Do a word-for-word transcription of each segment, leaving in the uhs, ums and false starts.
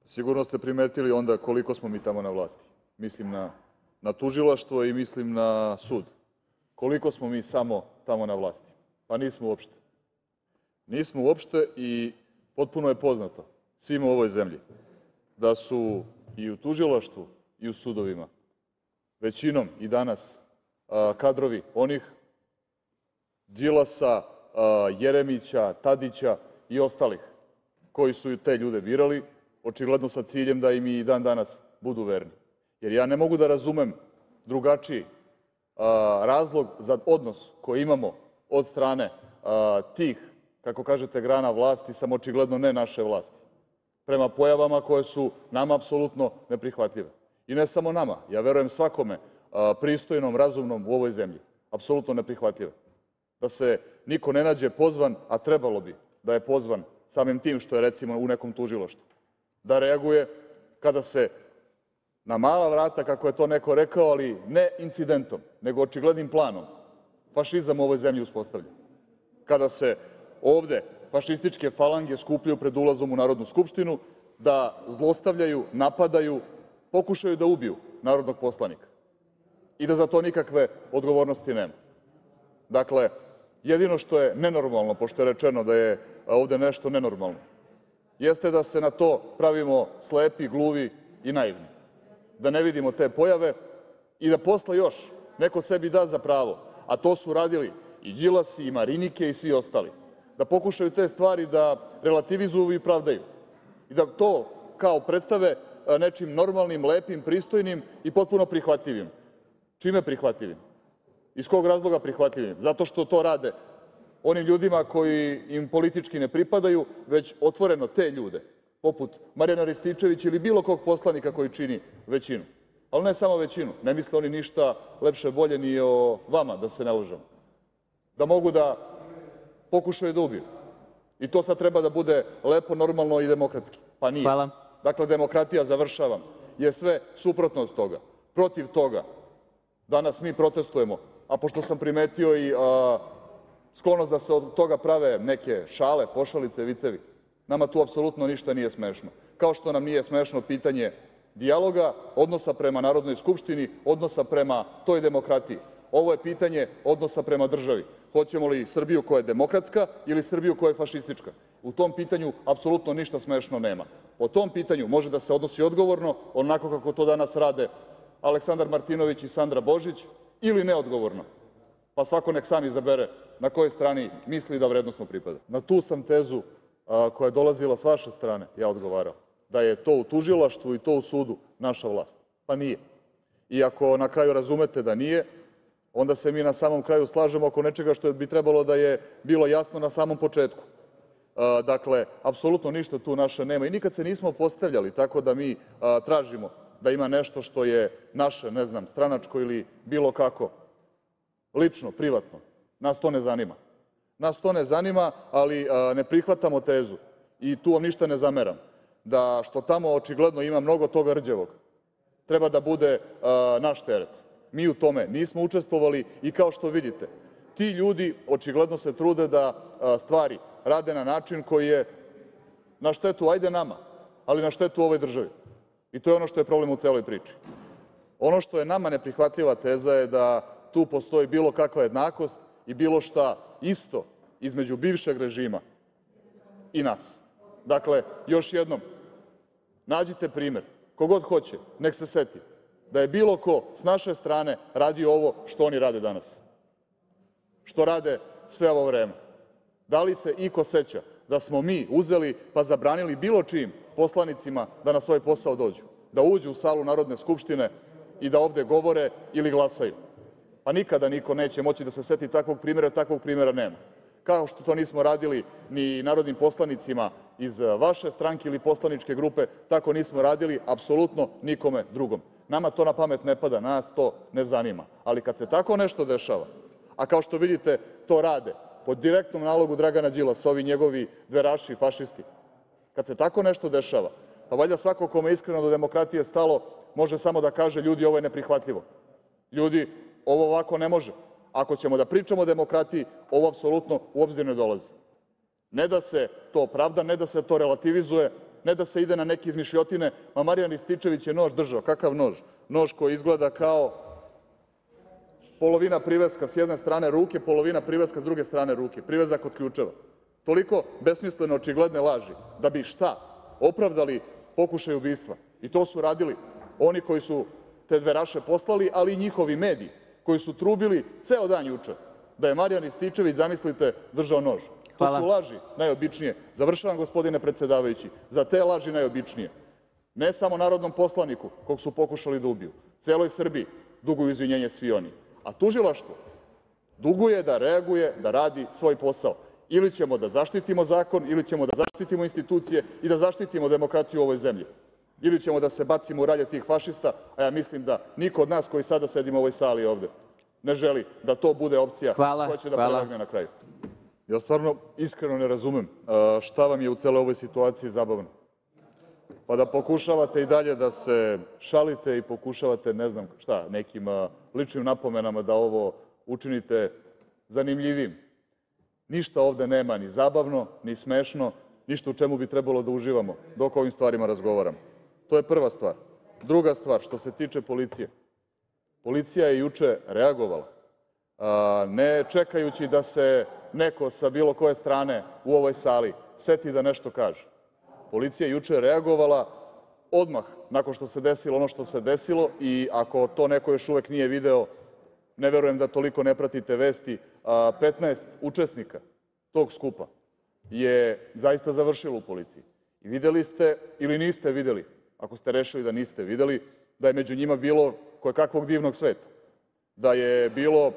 Sigurno ste primetili onda koliko smo mi tamo na vlasti. Mislim na, na tužilaštvo i mislim na sud. Koliko smo mi samo tamo na vlasti? Pa nismo uopšte. Nismo uopšte i potpuno je poznato svima u ovoj zemlji da su i u tužilaštvu i u sudovima većinom i danas a, kadrovi onih Đilasa, a, Jeremića, Tadića i ostalih koji su te ljude birali, očigledno sa ciljem da im i dan danas budu verni. Jer ja ne mogu da razumem drugačiji a, razlog za odnos koji imamo od strane a, tih, kako kažete, grana vlasti, samo očigledno ne naše vlasti, prema pojavama koje su nama apsolutno neprihvatljive. I ne samo nama, ja verujem svakome a, pristojnom, razumnom u ovoj zemlji, apsolutno neprihvatljive. Da se niko ne nađe pozvan, a trebalo bi da je pozvan samim tim što je recimo u nekom tužilaštvu, da reaguje kada se na mala vrata, kako je to neko rekao, ali ne incidentom, nego očiglednim planom, fašizam u ovoj zemlji uspostavlja. Kada se ovde fašističke falange skupljaju pred ulazom u Narodnu skupštinu, da zlostavljaju, napadaju, pokušaju da ubiju narodnog poslanika i da za to nikakve odgovornosti nema. Dakle, jedino što je nenormalno, pošto je rečeno da je ovde nešto nenormalno, jeste da se na to pravimo slepi, gluvi i naivni. Da ne vidimo te pojave i da posle još neko sebi da za pravo, a to su radili i Đilasi i Marinike i svi ostali, da pokušaju te stvari da relativizuju i pravdaju i da to kao predstave nečim normalnim, lepim, pristojnim i potpuno prihvatljivim. Čime prihvatljivim? Iz kog razloga prihvatljivim? Zato što to rade onim ljudima koji im politički ne pripadaju, već otvoreno te ljude, poput Marijana Rističevića ili bilo kog poslanika koji čini većinu. Ali ne samo većinu, ne misle oni ništa lepše bolje ni o vama, da se ne lažemo. Da mogu da pokušaju da ubiju. I to sad treba da bude lepo, normalno i demokratski. Pa nije. Hvala. Dakle, demokratija, završavam, je sve suprotno od toga. Protiv toga danas mi protestujemo, a pošto sam primetio i a, sklonost da se od toga prave neke šale, pošalice, vicevi, nama tu apsolutno ništa nije smešno. Kao što nam nije smešno pitanje dijaloga, odnosa prema Narodnoj skupštini, odnosa prema toj demokratiji. Ovo je pitanje odnosa prema državi. Hoćemo li Srbiju koja je demokratska ili Srbiju koja je fašistička? U tom pitanju apsolutno ništa smešno nema. O tom pitanju može da se odnosi odgovorno, onako kako to danas rade Aleksandar Martinović i Sandra Božić, ili neodgovorno. Pa svako nek sam izabere na kojoj strani misli da vrednosno pripada. Na tu sam tezu a, koja je dolazila s vaše strane, ja odgovarao. Da je to u tužilaštvu i to u sudu naša vlast. Pa nije. I ako na kraju razumete da nije, onda se mi na samom kraju slažemo oko nečega što bi trebalo da je bilo jasno na samom početku. A, dakle, apsolutno ništa tu naše nema i nikad se nismo postavljali tako da mi a, tražimo da ima nešto što je naše, ne znam, stranačko ili bilo kako, lično, privatno. Nas to ne zanima. Nas to ne zanima, ali a, ne prihvatamo tezu i tu vam ništa ne zameram, da što tamo očigledno ima mnogo toga rđevog, treba da bude a, naš teret. Mi u tome nismo učestvovali i kao što vidite, ti ljudi očigledno se trude da a, stvari rade na način koji je na štetu, ajde nama, ali na štetu ovoj državi. I to je ono što je problem u celoj priči. Ono što je nama neprihvatljiva teza je da tu postoji bilo kakva jednakost i bilo šta isto između bivšeg režima i nas. Dakle, još jednom, nađite primer, kogod hoće, nek se seti da je bilo ko s naše strane radio ovo što oni rade danas. Što rade sve ovo vreme. Da li se iko seća da smo mi uzeli pa zabranili bilo čijim poslanicima da na svoj posao dođu, da uđu u salu Narodne skupštine i da ovde govore ili glasaju? Pa nikada niko neće moći da se seti takvog primera, takvog primera nema. Kao što to nismo radili ni narodnim poslanicima iz vaše stranke ili poslaničke grupe, tako nismo radili apsolutno nikome drugom. Nama to na pamet ne pada, nas to ne zanima. Ali kad se tako nešto dešava, a kao što vidite to rade po direktnom nalogu Dragana Đilasa, ovi njegovi dveraši, fašisti, kad se tako nešto dešava, pa valjda svako kome je iskreno do demokratije stalo može samo da kaže – ljudi, ovo je neprihvatljivo. Ljudi, ovo ovako ne može. Ako ćemo da pričamo o demokratiji, ovo apsolutno u obzir ne dolazi. Ne da se to pravda, ne da se to relativizuje, ne da se ide na neke izmišljotine, ma Marijan Rističević je nož držao. Kakav nož? Nož koji izgleda kao polovina priveska s jedne strane ruke, polovina priveska s druge strane ruke, privezak od ključeva. Toliko besmisleno očigledne laži da bi šta? Opravdali pokušaj ubistva. I to su radili oni koji su te dveraše poslali, ali i njihovi mediji koji su trubili ceo dan juče da je Marijan Rističević, zamislite, držao nož. To su laži najobičnije. Završavam, gospodine predsedavajući. Za te laži najobičnije, ne samo narodnom poslaniku kog su pokušali da ubiju, celoj Srbiji duguju izvinjenje svi oni. A tužilaštvo duguje da reaguje, da radi svoj posao. Ili ćemo da zaštitimo zakon, ili ćemo da zaštitimo institucije i da zaštitimo demokratiju u ovoj zemlji. Ili ćemo da se bacimo u ralje tih fašista, a ja mislim da niko od nas koji sada sedimo u ovoj sali ovde ne želi da to bude opcija koja će da prevagne na kraju. Ja stvarno iskreno ne razumem šta vam je u celoj ovoj situaciji zabavno. Pa da pokušavate i dalje da se šalite i pokušavate, ne znam šta, nekim ličnim napomenama da ovo učinite zanimljivim. Ništa ovde nema ni zabavno, ni smešno, ništa u čemu bi trebalo da uživamo dok o ovim stvarima razgovaramo. To je prva stvar. Druga stvar, što se tiče policije. Policija je juče reagovala, ne čekajući da se neko sa bilo koje strane u ovoj sali seti da nešto kaže. Policija je juče reagovala odmah nakon što se desilo ono što se desilo i ako to neko još uvek nije video, ne verujem da toliko ne pratite vesti, petnaest učesnika tog skupa je zaista završilo u policiji. I videli ste ili niste videli, ako ste rešili da niste videli, da je među njima bilo kojekakvog divnog sveta, da je bilo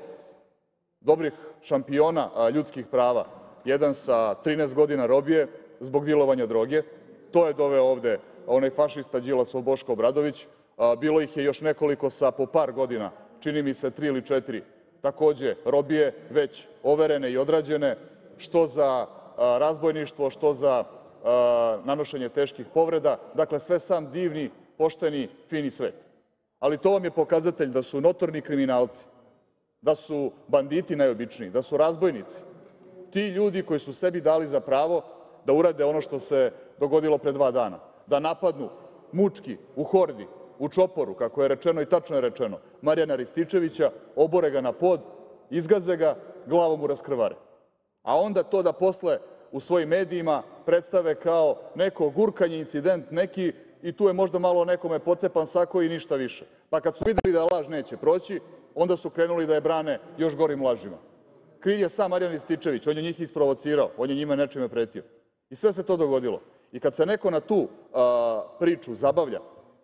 dobrih šampiona ljudskih prava, jedan sa trinaest godina robije zbog dilovanja droge, to je doveo ovde onaj fašista Đilasov Boško Obradović, bilo ih je još nekoliko sa po par godina, čini mi se tri ili četiri, takođe robije, već overene i odrađene, što za razbojništvo, što za nanošenje teških povreda, dakle sve sam divni, pošteni, fini svet. Ali to vam je pokazatelj da su notorni kriminalci, da su banditi najobičniji, da su razbojnici, ti ljudi koji su sebi dali za pravo da urade ono što se dogodilo pre dva dana, da napadnu mučki, u hordi, u čoporu, kako je rečeno i tačno je rečeno, Marijana Rističevića, obore ga na pod, izgaze ga, glavom mu raskrvare. A onda to da posle u svojim medijima predstave kao neko gurkanje, incident neki i tu je možda malo nekome pocepan sako i ništa više. Pa kad su videli da laž neće proći, onda su krenuli da je brane još gorim lažima. Kriv je sam Marijan Rističević, on je njih isprovocirao, on je njima nečime pretio. I sve se to dogodilo. I kad se neko na tu a, priču zabavlja,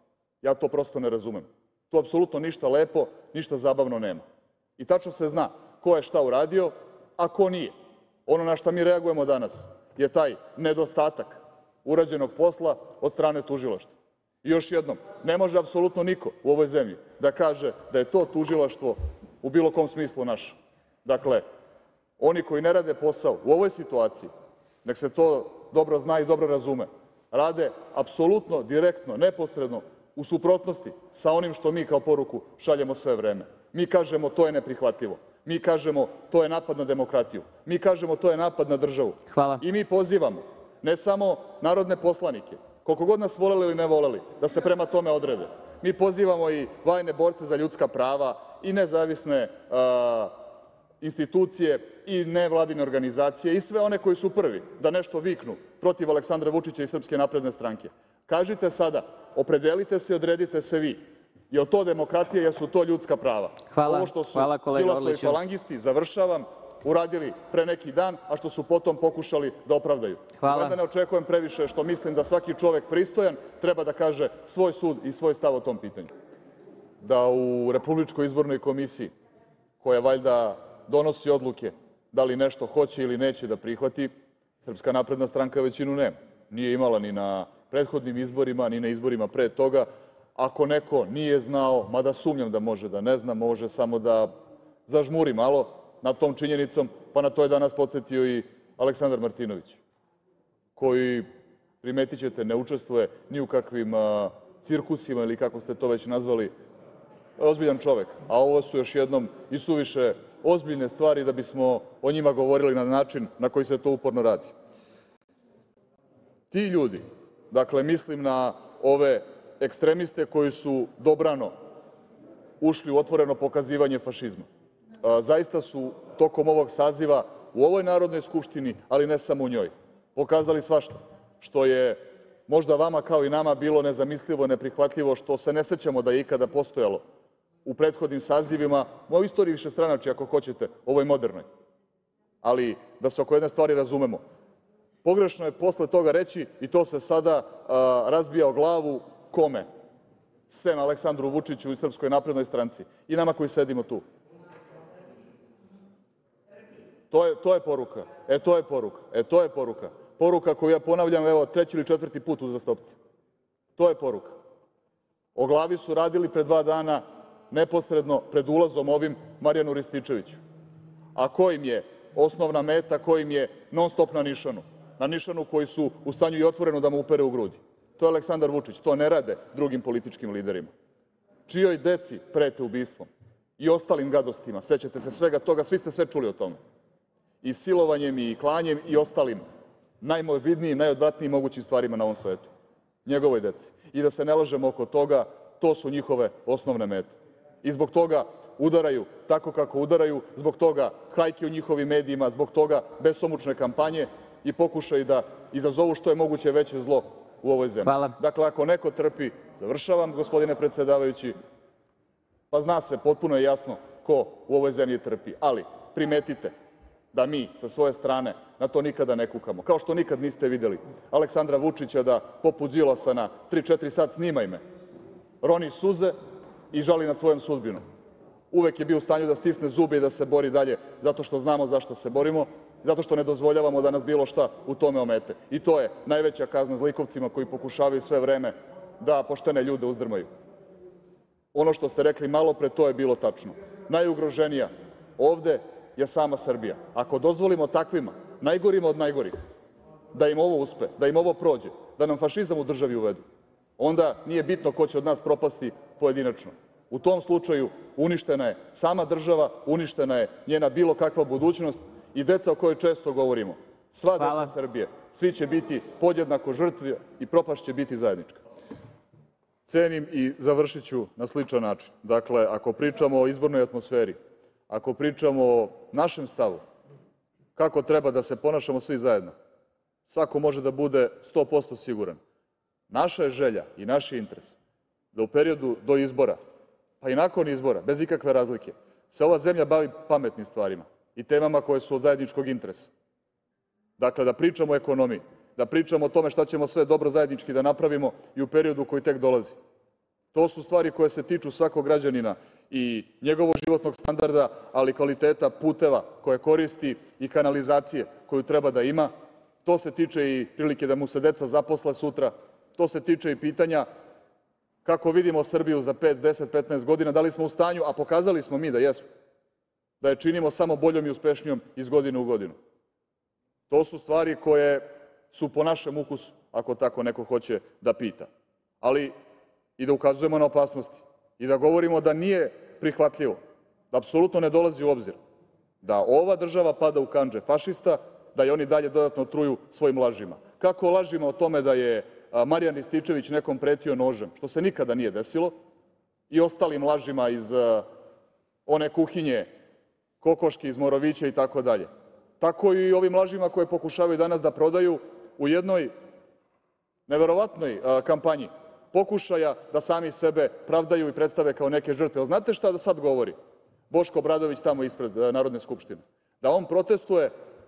ja to prosto ne razumem. Tu apsolutno ništa lepo, ništa zabavno nema. I tačno se zna ko je šta uradio, a ko nije. Ono na šta mi reagujemo danas je taj nedostatak urađenog posla od strane tužilaštva. I još jednom, ne može apsolutno niko u ovoj zemlji da kaže da je to tužilaštvo u bilo kom smislu naše. Dakle, oni koji ne rade posao u ovoj situaciji, nek se to dobro zna i dobro razume, rade apsolutno, direktno, neposredno u suprotnosti sa onim što mi kao poruku šaljemo sve vreme. Mi kažemo to je neprihvatljivo. Mi kažemo to je napad na demokratiju. Mi kažemo to je napad na državu. Hvala. I mi pozivamo ne samo narodne poslanike, koliko god nas voleli ili ne voleli, da se prema tome odrede. Mi pozivamo i vajne borce za ljudska prava i nezavisne uh, institucije i nevladine organizacije i sve one koji su prvi da nešto viknu protiv Aleksandra Vučića i Srpske napredne stranke. Kažite sada, opredelite se i odredite se vi. Je li to demokratija, jesu to ljudska prava? Hvala, Ovo što su hvala kolega Đilasovi Orliću. falangisti, završavam, uradili pre neki dan, a što su potom pokušali da opravdaju. Hvala. Valjda ne očekujem previše, što mislim da svaki čovek pristojan treba da kaže svoj sud i svoj stav o tom pitanju. Da u Republičkoj izbornoj komisiji, koja valjda donosi odluke da li nešto hoće ili neće da prihvati, Srpska napredna stranka većinu nema. Nije imala ni na prethodnim izborima, ni na izborima pre toga. Ako neko nije znao, mada sumnjam da može da ne zna, može samo da zažmuri malo nad tom činjenicom, pa na to je danas podsetio i Aleksandar Martinović, koji, primetit ćete, ne učestvuje ni u kakvim a, cirkusima ili kako ste to već nazvali, ozbiljan čovek. A ovo su još jednom i suviše ozbiljne stvari da bismo o njima govorili na način na koji se to uporno radi. Ti ljudi Dakle, mislim na ove ekstremiste koji su dobrano ušli u otvoreno pokazivanje fašizma. Zaista su tokom ovog saziva u ovoj Narodnoj skupštini, ali ne samo u njoj, pokazali svašta, što je možda vama kao i nama bilo nezamislivo, neprihvatljivo, što se ne sećamo da je ikada postojalo u prethodnim sazivima, u istoriji višestranačja, ako hoćete, ovoj modernoj. Ali, da se oko jedne stvari razumemo, pogrešno je posle toga reći, i to se sada razbija o glavu, kome? Sem Aleksandru Vučiću i Srpskoj naprednoj stranci i nama koji sedimo tu. To je, to je poruka. E, to je poruka. E, to je poruka. Poruka koju ja ponavljam, evo, treći ili četvrti put uzastopce. To je poruka. O glavi su radili pre dva dana, neposredno pred ulazom ovim Marijanu Rističeviću. A ko im je osnovna meta, ko im je non stop na nišanu? Na nišanu koji su u stanju i otvoreno da mu upere u grudi. To je Aleksandar Vučić. To ne rade drugim političkim liderima. Čijoj deci prete ubistvom i ostalim gadostima. Sećate se svega toga, svi ste sve čuli o tome. I silovanjem i klanjem i ostalim najmorbidnijim, najodvratnijim mogućim stvarima na ovom svetu. Njegovoj deci. I da se ne lažemo oko toga, to su njihove osnovne mete. I zbog toga udaraju tako kako udaraju, zbog toga hajke u njihovim medijima, zbog toga besomučne kampanje i pokušaj da izazovu što je moguće veće zlo u ovoj zemlji. Hvala. Dakle, ako neko trpi, završavam, gospodine predsedavajući, pa zna se, potpuno je jasno ko u ovoj zemlji trpi. Ali, primetite da mi sa svoje strane na to nikada ne kukamo. Kao što nikad niste videli Aleksandra Vučića da poput Đilasa na tri četiri sat snimaj me, roni suze i žali nad svojom sudbinom. Uvek je bio u stanju da stisne zube i da se bori dalje zato što znamo zašto se borimo, zato što ne dozvoljavamo da nas bilo šta u tome omete. I to je najveća kazna zlikovcima koji pokušavaju sve vreme da poštene ljude uzdrmaju. Ono što ste rekli malo pre, to je bilo tačno. Najugroženija ovde je sama Srbija. Ako dozvolimo takvima, najgorima od najgorih, da im ovo uspe, da im ovo prođe, da nam fašizam u državi uvedu, onda nije bitno ko će od nas propasti pojedinačno. U tom slučaju uništena je sama država, uništena je njena bilo kakva budućnost i deca o kojoj često govorimo, sva deca Srbije, svi će biti podjednako žrtve i propast će biti zajednička. Cenim i završit ću na sličan način. Dakle, ako pričamo o izbornoj atmosferi, ako pričamo o našem stavu, kako treba da se ponašamo svi zajedno, svako može da bude sto posto siguran. Naša je želja i naš je interes da u periodu do izbora, pa i nakon izbora, bez ikakve razlike, se ova zemlja bavi pametnim stvarima i temama koje su od zajedničkog interesa. Dakle, da pričamo o ekonomiji, da pričamo o tome šta ćemo sve dobro zajednički da napravimo i u periodu koji tek dolazi. To su stvari koje se tiču svakog građanina i njegovog životnog standarda, ali kvaliteta puteva koje koristi i kanalizacije koju treba da ima. To se tiče i prilike da mu se deca zaposle sutra. To se tiče i pitanja kako vidimo Srbiju za pet, deset, petnaest godina, da li smo u stanju, a pokazali smo mi da jesmo, da je činimo samo boljom i uspešnijom iz godine u godinu. To su stvari koje su po našem ukusu, ako tako neko hoće da pita. Ali i da ukazujemo na opasnosti i da govorimo da nije prihvatljivo, da apsolutno ne dolazi u obzir da ova država pada u kandže fašista, da je oni dalje dodatno truju svojim lažima. Kako lažima o tome da je Marijan Rističević nekom pretio nožem, što se nikada nije desilo, i ostalim lažima iz one kuhinje, kokoške iz Morovića i tako dalje. Tako i ovim lažima koje pokušavaju danas da prodaju u jednoj neverovatnoj kampanji pokušaja da sami sebe pravdaju i predstave kao neke žrtve. Ali znate šta da sad govori Boško Obradović tamo ispred Narodne skupštine? Da on protestuje,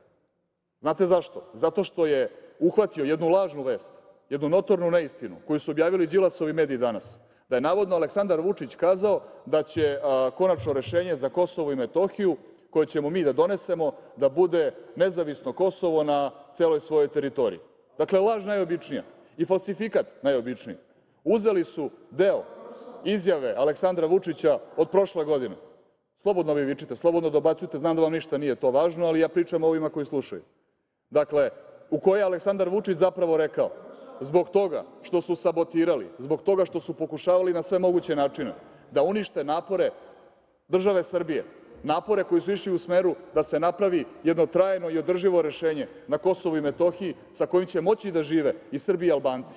znate zašto? Zato što je uhvatio jednu lažnu vest, jednu notornu neistinu koju su objavili Đilasovi mediji danas, da je navodno Aleksandar Vučić kazao da će konačno rešenje za Kosovo i Metohiju, koje ćemo mi da donesemo, da bude nezavisno Kosovo na celoj svojoj teritoriji. Dakle, laž najobičnija i falsifikat najobičniji. Uzeli su deo izjave Aleksandra Vučića od prošle godine. Slobodno vi vičite, slobodno dobacujte, znam da vam ništa nije to važno, ali ja pričam o ovima koji slušaju. Dakle, u kojoj je Aleksandar Vučić zapravo rekao, zbog toga što su sabotirali, zbog toga što su pokušavali na sve moguće načine da unište napore države Srbije, napore koji su išli u smeru da se napravi jedno trajno i održivo rešenje na Kosovu i Metohiji sa kojim će moći da žive i Srbi i Albanci.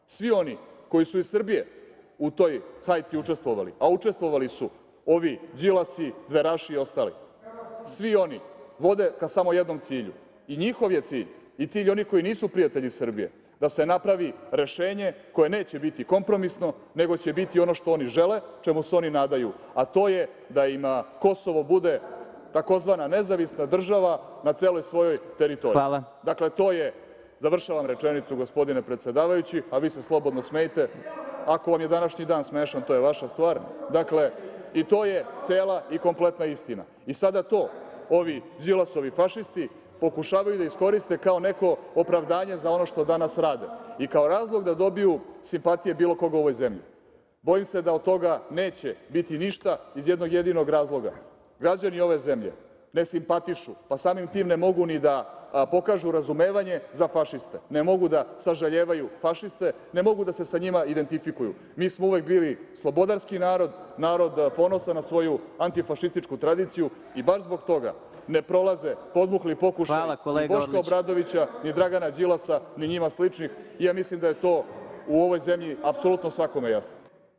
Svi oni koji su iz Srbije u toj hajci učestvovali, a učestvovali su ovi Đilasi, Dveraši i ostali, svi oni vode ka samo jednom cilju i njihov je cilj i cilj onih koji nisu prijatelji Srbije da se napravi rešenje koje neće biti kompromisno, nego će biti ono što oni žele, čemu se oni nadaju, a to je da im Kosovo bude takozvana nezavisna država na celoj svojoj teritoriji. Hvala. Dakle, to je, završavam rečenicu, gospodine predsedavajući, a vi se slobodno smejte. Ako vam je današnji dan smešan, to je vaša stvar. Dakle, i to je cela i kompletna istina. I sada to ovi Đilasovi fašisti pokušavaju da iskoriste kao neko opravdanje za ono što danas rade i kao razlog da dobiju simpatije bilo koga u ovoj zemlji. Bojim se da od toga neće biti ništa iz jednog jedinog razloga. Građani ove zemlje ne simpatišu, pa samim tim ne mogu ni da pokažu razumevanje za fašiste, ne mogu da sažaljevaju fašiste, ne mogu da se sa njima identifikuju. Mi smo uvek bili slobodarski narod, narod ponosan na svoju antifašističku tradiciju i baš zbog toga ne prolaze podmukli pokušaj ni Boška Obradovića, ni Dragana Đilasa, ni njima sličnih i ja mislim da je to u ovoj zemlji apsolutno svakome jasno.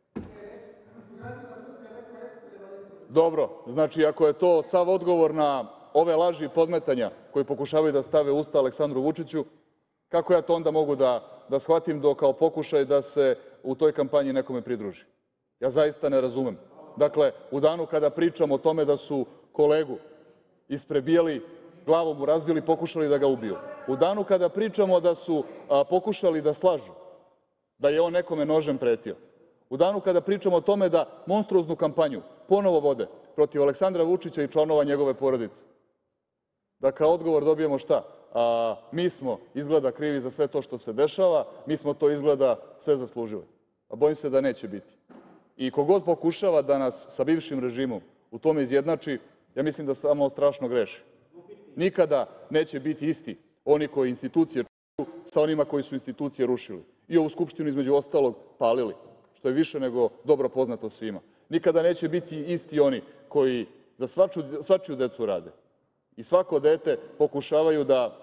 Dobro, znači ako je to sav odgovor na ove laži i podmetanja koji pokušavaju da stave u usta Aleksandru Vučiću, kako ja to onda mogu da, da shvatim do kao pokušaj da se u toj kampanji nekome pridruži? Ja zaista ne razumem. Dakle, u danu kada pričam o tome da su kolegu isprebijali, glavom mu razbili, pokušali da ga ubiju. U danu kada pričamo da su a, pokušali da slažu, da je on nekome nožem pretio. U danu kada pričamo o tome da monstruoznu kampanju ponovo vode protiv Aleksandra Vučića i članova njegove porodice. Da kao odgovor dobijemo šta? A, mi smo izgleda krivi za sve to što se dešava, mi smo to izgleda sve zaslužili. A bojim se da neće biti. I kogod pokušava da nas sa bivšim režimom u tome izjednači, ja mislim da samo strašno greši. Nikada neće biti isti oni koji institucije čuju sa onima koji su institucije rušili. I ovu Skupštinu između ostalog palili, što je više nego dobro poznato svima. Nikada neće biti isti oni koji za svaču, svačiju decu rade. I svako dete pokušavaju da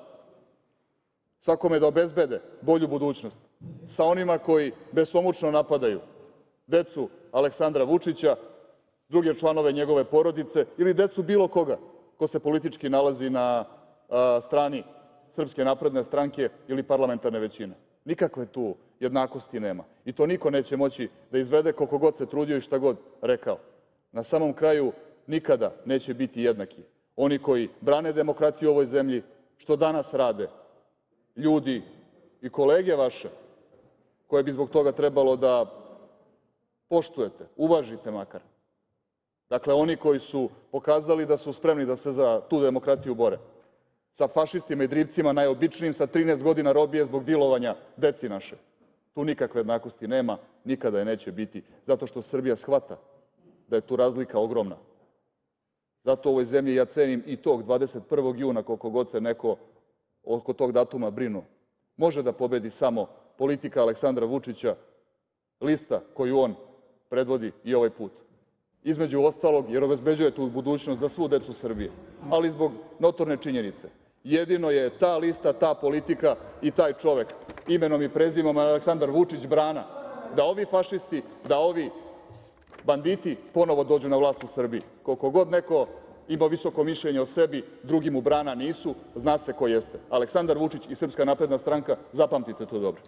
svakome da obezbede bolju budućnost. Sa onima koji besomučno napadaju decu Aleksandra Vučića, druge članove njegove porodice ili decu bilo koga ko se politički nalazi na a, strani Srpske napredne stranke ili parlamentarne većine. Nikakve tu jednakosti nema. I to niko neće moći da izvede koliko god se trudio i šta god rekao. Na samom kraju nikada neće biti jednaki. Oni koji brane demokratiju u ovoj zemlji, što danas rade, ljudi i kolege vaše, koje bi zbog toga trebalo da poštujete, uvažite makar. Dakle, oni koji su pokazali da su spremni da se za tu demokratiju bore. Sa fašistima i drivcima najobičnijim, sa trinaest godina robije zbog dilovanja deci naše. Tu nikakve jednakosti nema, nikada je neće biti, zato što Srbija shvata da je tu razlika ogromna. Zato u ovoj zemlji ja cenim i tog dvadeset prvog juna, koliko god se neko oko tog datuma brinuo. Može da pobedi samo politika Aleksandra Vučića, lista koju on predvodi i ovaj put. Između ostalog, jer obezbeđuje tu budućnost za svu decu Srbije, ali zbog notorne činjenice. Jedino je ta lista, ta politika i taj čovek, imenom i prezimom Aleksandar Vučić, brana da ovi fašisti, da ovi banditi ponovo dođu na vlast u Srbiji. Koliko god neko ima visoko mišljenje o sebi, drugi mu brana nisu, zna se ko jeste. Aleksandar Vučić i Srpska napredna stranka, zapamtite to dobro.